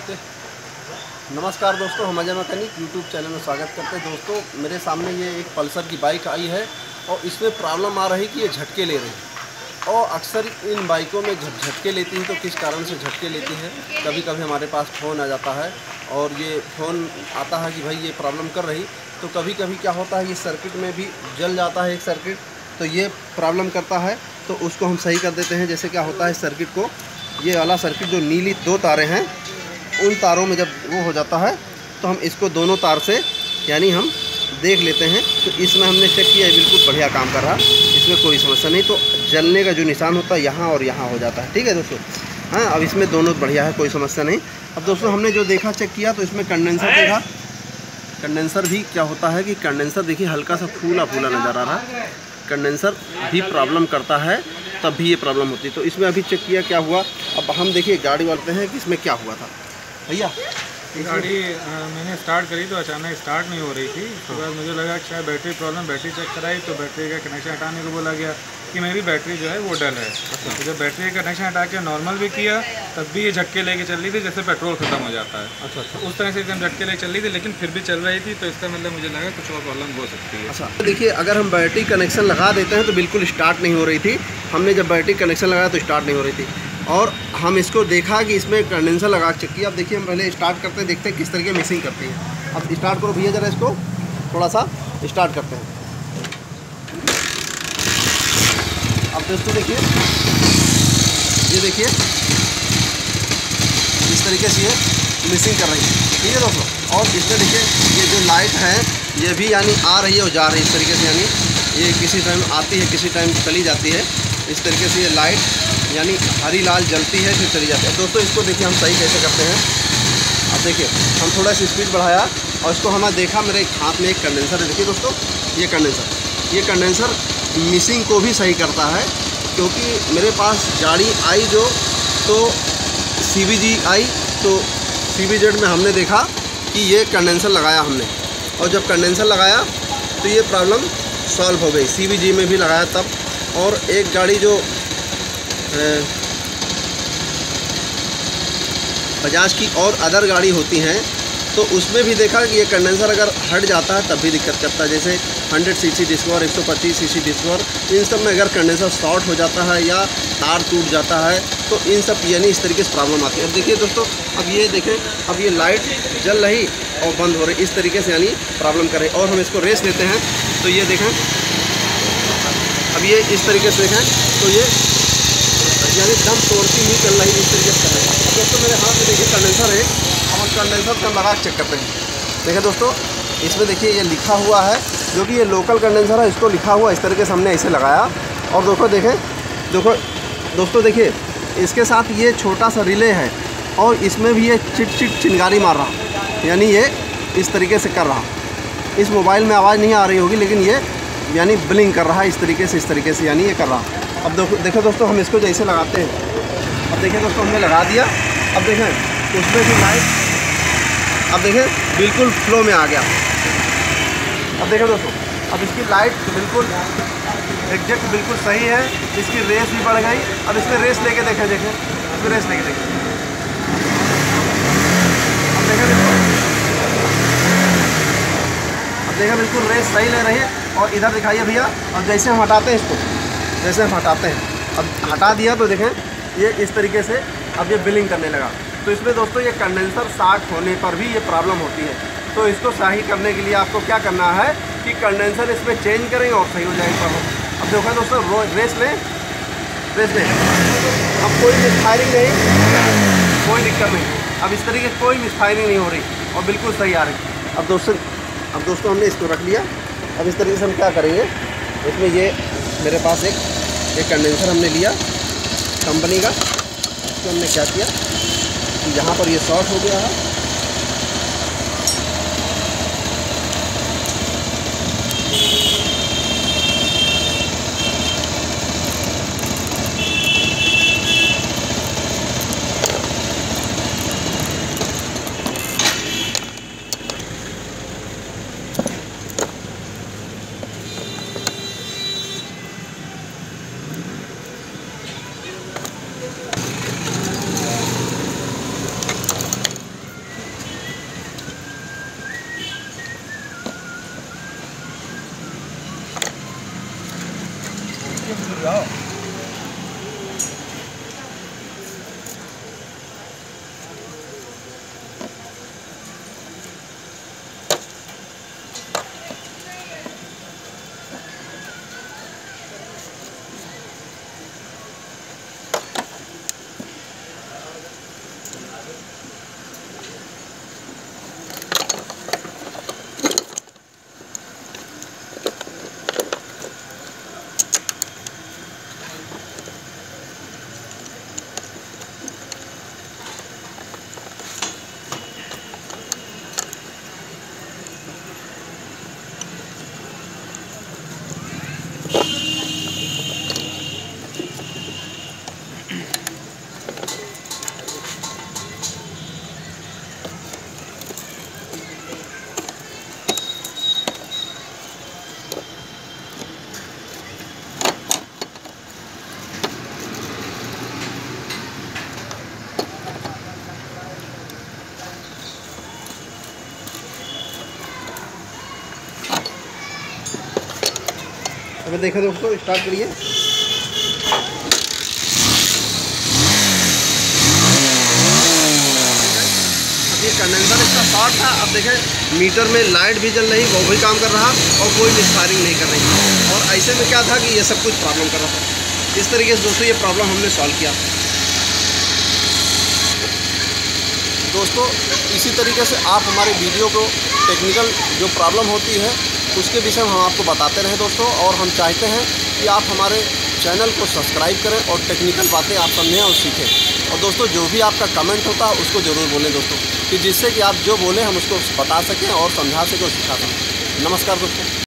Okay. नमस्कार दोस्तों, हम अजय मैकेनिक यूट्यूब चैनल में स्वागत करते हैं। दोस्तों मेरे सामने ये एक पल्सर की बाइक आई है और इसमें प्रॉब्लम आ रही कि ये झटके ले रही है। और अक्सर इन बाइकों में जब झटके लेती है तो किस कारण से झटके लेती है, कभी कभी हमारे पास फ़ोन आ जाता है और ये फ़ोन आता है कि भाई ये प्रॉब्लम कर रही, तो कभी कभी क्या होता है ये सर्किट में भी जल जाता है एक सर्किट, तो ये प्रॉब्लम करता है। तो उसको हम सही कर देते हैं। जैसे क्या होता है सर्किट को, ये वाला सर्किट जो नीली दो तारें हैं उन तारों में जब वो हो जाता है तो हम इसको दोनों तार से यानी हम देख लेते हैं। तो इसमें हमने चेक किया, बिल्कुल बढ़िया काम कर रहा, इसमें कोई समस्या नहीं। तो जलने का जो निशान होता है यहाँ और यहाँ हो जाता है। ठीक है दोस्तों, हाँ अब इसमें दोनों बढ़िया है, कोई समस्या नहीं। अब दोस्तों हमने जो देखा चेक किया तो इसमें कंडेंसर देखा। कंडेंसर भी क्या होता है कि कंडेंसर देखिए हल्का सा फूला फूला नज़र आ रहा है। कंडेंसर भी प्रॉब्लम करता है, तब भी ये प्रॉब्लम होती है। तो इसमें अभी चेक किया क्या हुआ। अब हम देखिए गाड़ी वालते हैं कि इसमें क्या हुआ था भैया। गाड़ी मैंने स्टार्ट करी तो अचानक स्टार्ट नहीं हो रही थी। उसके बाद मुझे लगा कि शायद बैटरी प्रॉब्लम, बैटरी चेक कराई तो बैटरी का कनेक्शन हटाने को बोला गया कि मेरी बैटरी जो है वो डल है। तो जब बैटरी का कनेक्शन हटा के नॉर्मल भी किया तब भी ये झटके लेके चल रही थी जैसे पेट्रोल ख़त्म हो जाता है। अच्छा, उस तरह से एकदम झटके लेके चल रही थी, लेकिन फिर भी चल रही थी। तो इसका मतलब मुझे लगा कुछ और प्रॉब्लम हो सकती है। अच्छा देखिए, अगर हम बैटरी कनेक्शन लगा देते हैं तो बिल्कुल स्टार्ट नहीं हो रही थी। हमने जब बैटरी कनेक्शन लगाया तो स्टार्ट नहीं हो रही थी और हम इसको देखा कि इसमें कंडेंसर लगा चेक किया। अब देखिए हम पहले स्टार्ट करते हैं, देखते हैं किस तरीके मिसिंग करती है। अब स्टार्ट करो भैया ज़रा, इसको थोड़ा सा स्टार्ट करते हैं। अब दोस्तों देखिए, ये देखिए इस तरीके से ये मिसिंग कर रही है। ठीक है दोस्तों, और इसमें देखिए ये जो लाइट है ये भी यानी आ रही है और जा रही है इस तरीके से, यानी ये किसी टाइम आती है किसी टाइम चली जाती है। इस तरीके से ये लाइट यानी हरी लाल जलती है फिर चली जाती है। दोस्तों इसको देखिए हम सही कैसे करते हैं। अब देखिए हम थोड़ा सा स्पीड बढ़ाया और इसको हमें देखा, मेरे हाथ में एक कंडेंसर है। देखिए दोस्तों ये कंडेंसर मिसिंग को भी सही करता है, क्योंकि मेरे पास गाड़ी आई जो तो CVG आई, तो CVZ में हमने देखा कि ये कंडेंसर लगाया हमने, और जब कंडेंसर लगाया तो ये प्रॉब्लम सॉल्व हो गई। CVG में भी लगाया तब। और एक गाड़ी जो बजाज की और अदर गाड़ी होती हैं तो उसमें भी देखा कि ये कंडेंसर अगर हट जाता है तब भी दिक्कत करता है। जैसे 100 cc डिस्कवर, 125 cc डिस्कवर, इन सब में अगर कंडेंसर शॉर्ट हो जाता है या तार टूट जाता है तो इन सब यानी इस तरीके से प्रॉब्लम आती है। अब देखिए दोस्तों, अब ये देखें, अब ये लाइट जल रही और बंद हो रही, इस तरीके से यानी प्रॉब्लम करे। और हम इसको रेस लेते हैं तो ये देखें, अब ये इस तरीके से देखें तो ये यानी दम तोड़ती हुई चल रही, इस तरीके से कर रही है। दोस्तों मेरे हाथ में देखिए कंडेंसर है, हम कंडेंसर का लगा चेक करते हैं। देखिए दोस्तों, इसमें देखिए ये लिखा हुआ है, जो कि ये लोकल कंडेंसर है, इसको लिखा हुआ इस तरीके से हमने ऐसे लगाया। और देखो देखो दोस्तों देखिए इसके साथ ये छोटा सा रिले है और इसमें भी ये चिट चिट चिंगारी मार रहा, यानी ये इस तरीके से कर रहा। इस मोबाइल में आवाज़ नहीं आ रही होगी लेकिन ये यानी ब्लिंक कर रहा है इस तरीके से यानी ये कर रहा। अब देखो दोस्तों, हम इसको जैसे लगाते हैं। अब देखिए दोस्तों हमने लगा दिया। अब देखें उसमें भी लाइट, अब देखें बिल्कुल फ्लो में आ गया। अब देखें दोस्तों, अब इसकी लाइट बिल्कुल एग्जैक्ट बिल्कुल सही है, इसकी रेस भी बढ़ गई। अब इसमें रेस लेके देखें, इसमें रेस लेके देखें। अब देखें बिल्कुल रेस सही ले रही है। और इधर दिखाइए भैया, और जैसे हम हटाते हैं इसको, जैसे हम हटाते हैं, अब हटा दिया तो देखें ये इस तरीके से अब ये बिलिंग करने लगा। तो इसमें दोस्तों ये कंडेंसर शॉर्ट होने पर भी ये प्रॉब्लम होती है। तो इसको सही करने के लिए आपको क्या करना है कि कंडेंसर इसमें चेंज करेंगे और सही हो जाएगी प्रॉब्लम। अब देखो दोस्तों, रेस लें। अब कोई मिसफायरिंग नहीं, कोई दिक्कत नहीं। अब इस तरीके से कोई मिसफायरिंग नहीं हो रही और बिल्कुल सही आ रही। अब दोस्तों हमने इसको रख लिया। अब इस तरीके से हम क्या करेंगे, इसमें ये मेरे पास एक कंडेंसर हमने लिया कंपनी का। इसको हमने क्या किया कि यहाँ पर ये शॉर्ट हो गया है, अभी देखें दोस्तों, स्टार्ट करिए। ये कंडेंसर इसका शॉर्ट था। अब देखें मीटर में लाइट भी जल रही, वो भी काम कर रहा और कोई मिसफायरिंग नहीं कर रही। और ऐसे में क्या था कि ये सब कुछ प्रॉब्लम कर रहा था। इस तरीके से दोस्तों ये प्रॉब्लम हमने सॉल्व किया। दोस्तों इसी तरीके से आप हमारे वीडियो को टेक्निकल जो प्रॉब्लम होती है उसके विषय में हम आपको बताते रहें दोस्तों। और हम चाहते हैं कि आप हमारे चैनल को सब्सक्राइब करें और टेक्निकल बातें आप समझें और सीखें। और दोस्तों जो भी आपका कमेंट होता है उसको ज़रूर बोलें दोस्तों, कि जिससे कि आप जो बोलें हम उसको बता सकें और समझा सकें और सिखा सकें। नमस्कार दोस्तों।